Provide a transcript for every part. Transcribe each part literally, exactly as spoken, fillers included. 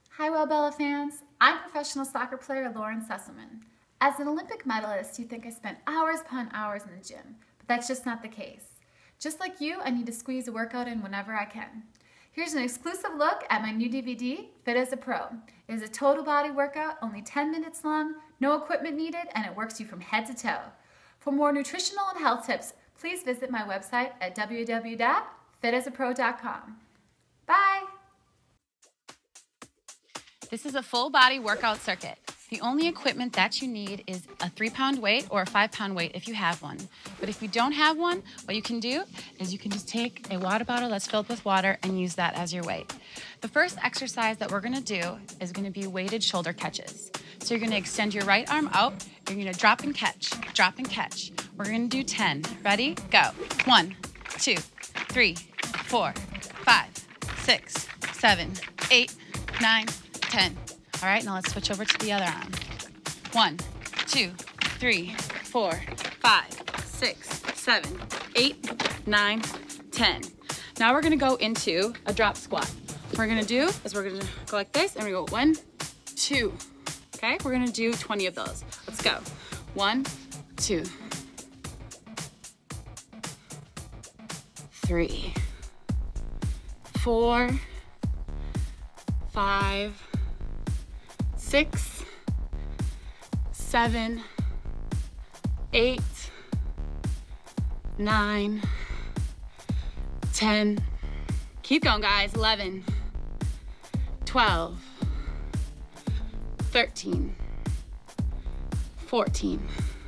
Hi Wellbella fans, I'm professional soccer player Lauren Sesselmann. As an Olympic medalist, you think I spent hours upon hours in the gym, but that's just not the case. Just like you, I need to squeeze a workout in whenever I can. Here's an exclusive look at my new D V D, Fit as a Pro. It is a total body workout, only ten minutes long, no equipment needed, and it works you from head to toe. For more nutritional and health tips, please visit my website at w w w dot fit as a pro dot com. Bye! This is a full body workout circuit. The only equipment that you need is a three pound weight or a five pound weight if you have one. But if you don't have one, what you can do is you can just take a water bottle that's filled with water and use that as your weight. The first exercise that we're gonna do is gonna be weighted shoulder catches. So you're gonna extend your right arm out, you're gonna drop and catch, drop and catch. We're gonna do ten. Ready? Go. One, two, three, four, five, six, seven, eight, nine, ten. All right, now let's switch over to the other arm. One, two, three, four, five, six, seven, eight, nine, ten. Now we're gonna go into a drop squat. What we're gonna do is we're gonna go like this and we go one, two. Okay, we're gonna do twenty of those. Let's go. One, two, three, four, five, six, seven, eight, nine, ten. Keep going, guys. eleven, twelve, thirteen, fourteen,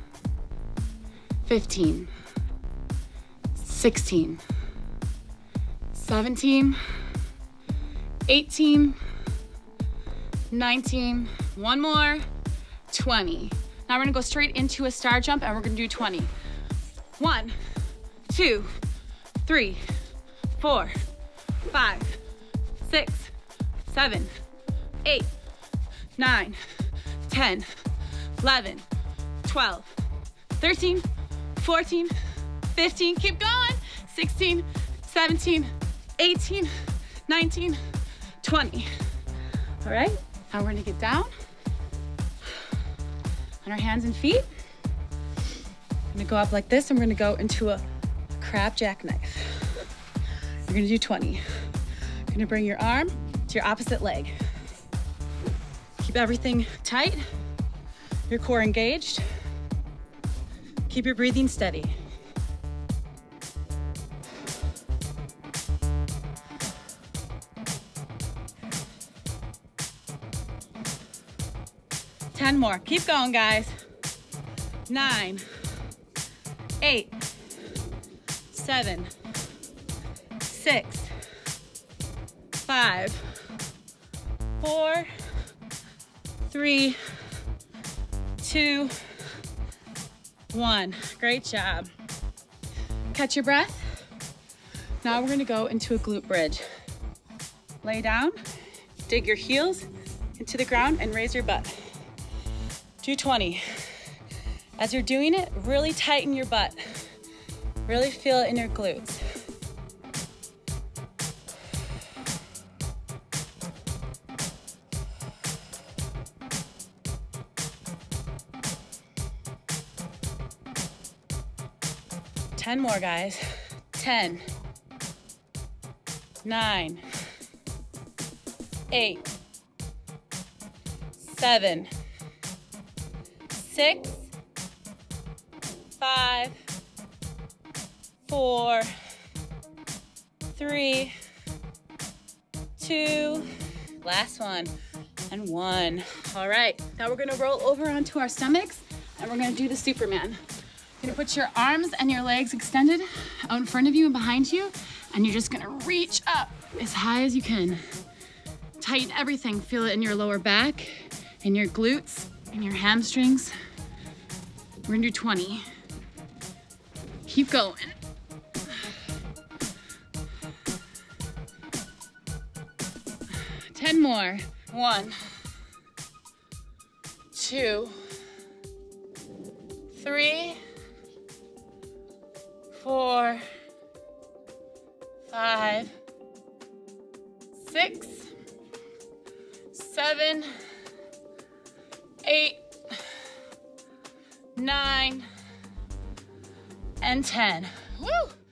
fifteen, sixteen, seventeen, eighteen, nineteen, one more, twenty. Now we're gonna go straight into a star jump and we're gonna do twenty. One, two, three, four, five, six, seven, eight, nine, ten, eleven, twelve, thirteen, fourteen, fifteen, keep going, sixteen, seventeen, eighteen, nineteen, twenty. All right, now we're gonna get down on our hands and feet. We're gonna go up like this and we're gonna go into a crab jackknife. You're gonna do twenty. You're gonna bring your arm to your opposite leg. Keep everything tight, your core engaged. Keep your breathing steady. ten more. Keep going, guys. Nine, eight, seven, six, five, four, three, two, one. Great job. Catch your breath. Now we're gonna go into a glute bridge. Lay down, dig your heels into the ground and raise your butt. Do twenty. As you're doing it, really tighten your butt. Really feel it in your glutes. ten more, guys. ten, nine, eight, seven, six, five, four, three, two, last one, and one. All right, now we're gonna roll over onto our stomachs and we're gonna do the Superman. You're gonna put your arms and your legs extended out in front of you and behind you, and you're just gonna reach up as high as you can. Tighten everything, feel it in your lower back, in your glutes, in your hamstrings. We're gonna do twenty. Keep going. ten more. One, two, three, four, five, six, seven, eight, nine, and ten. Woo!